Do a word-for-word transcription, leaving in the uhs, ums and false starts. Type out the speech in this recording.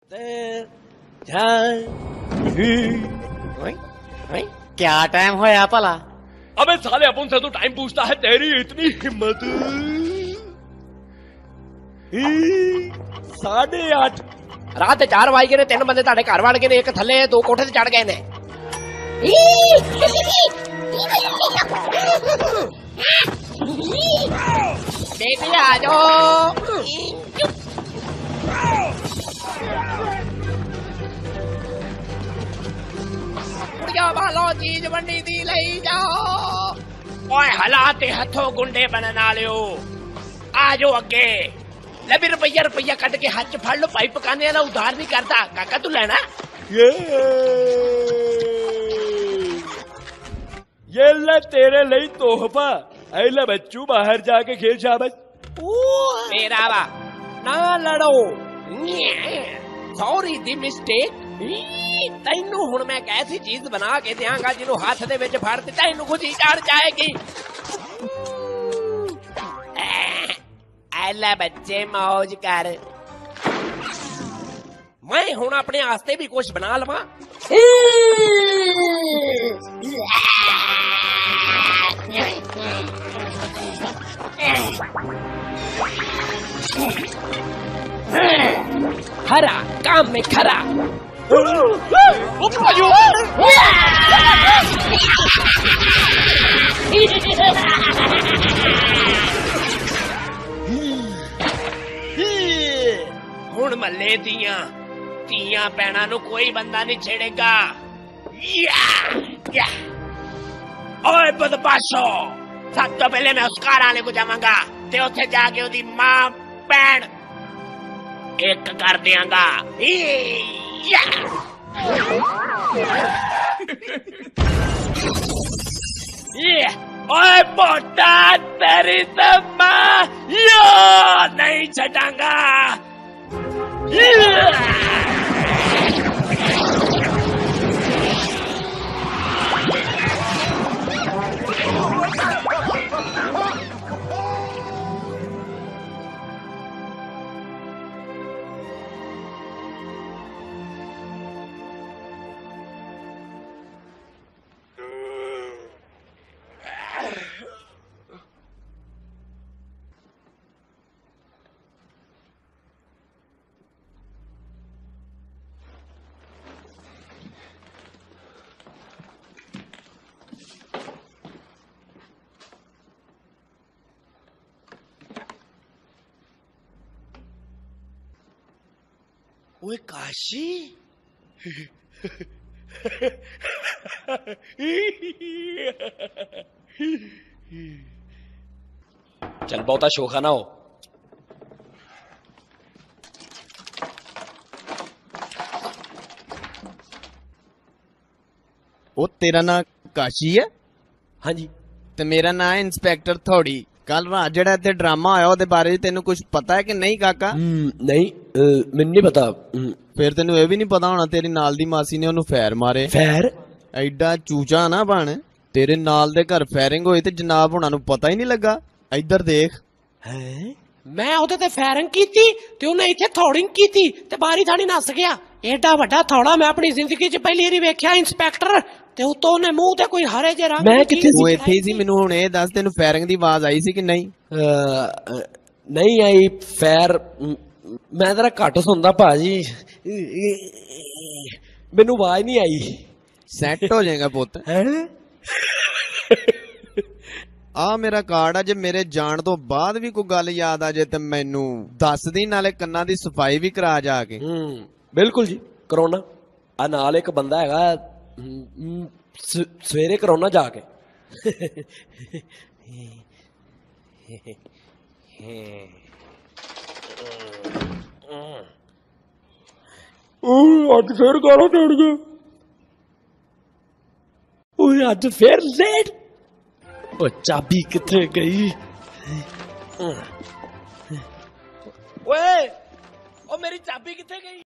क्या टाइम होया भला? अबे साले अपन से तो टाइम पूछता है, तेरी इतनी हिम्मत। साढ़े आठ रात चार बज गए, तीन बंदे ताड़े घर वड़ गए, एक थले दो कोठे से चढ़ गए ने। बेबी आ जाओ। वालो चीज मंडी दी लई जाओ। ओए हलाते हथों गुंडे बनना लियो, आ जाओ अगे। ले भी रुपया रुपया कट के हाथ च फड़ लो, भाई पकाने वाला उधार नहीं करता। काका तू लेना? ये ये ले तेरे लिए तोहफा। ऐ ले बच्चू, बाहर जाके खेल शाबाश। मेरा वा ना लड़ो, सॉरी दी मिस्टेक। तैनू हुण मैं एक ऐसी चीज बना के देंगा जिन्हों हाथ दे विच फड़ के तैनू खुशी चढ़ जाएगी। ऐला बच्चे मौज कर। मैं हुण अपने आस्ते भी कुछ बना लवां। हरा काम में खरा। हुण मल्ले दियां तियां भैणां नूं कोई बंदा नहीं छेड़ेगा। ओए बदमाशो, सब तो पहले मैं उस कार वाले को जावांगा ते उत्थे जाके ओदी मां भैण एक कर देंगा। ओए मोटा तेरी तो मां यो नहीं छटांगा। ओए काशी, चल बहुता शोखा ना हो। ओ तेरा नाम काशी है? हाँ जी। ते मेरा नाम है इंस्पेक्टर थोड़ी। कल रात जेड़ा इत्थे ड्रामा होया ओदे बारे च तेनू कुछ पता है कि नहीं काका? नहीं, मैनू नहीं पता। फिर तेनू ये भी नहीं पता होना तेरी नाल दी मासी ने ओनू फैर मारे। फैर? एडा चूचा ना बन, तेरे नाल दे घर फायरिंग होई ते जनाब हुणां नू पता ही नहीं लगा। इधर देख। हैं? मैं ओदे ते फायरिंग कीती ते ओने इत्थे थोड़िंग कीती ते बारी थाड़ी नस गया। एडा वड्डा थोड़ा मैं अपनी जिंदगी च पहली बारी वेख्या इंस्पेक्टर। ते उतों ने मुंह ते कोई हरे जे रंग। मैं किथे सी? वो इत्थे ही सी। मैनू हुण ए दस तेनू फायरिंग दी आवाज आई सी कि नहीं? नहीं आई फैर, मैं जरा घट सुनदा भाजी, मैनू आवाज नहीं आई। सैट हो जाएगा पुत। आ मेरा कार्ड आ, जे मेरे जान तो बाद भी कोई गल याद आ जाए तो मैनू दस दी, नाले कन्ना दी सफाई भी करा जाके। बिल्कुल जी, करोना आ नाल एक बंदा हैगा, सवेरे करोना जाके। अज फिर गाला टूट गया। अज फिर लेट। ओ चाबी किथे गई? ओए, ओ मेरी चाबी किथे गई?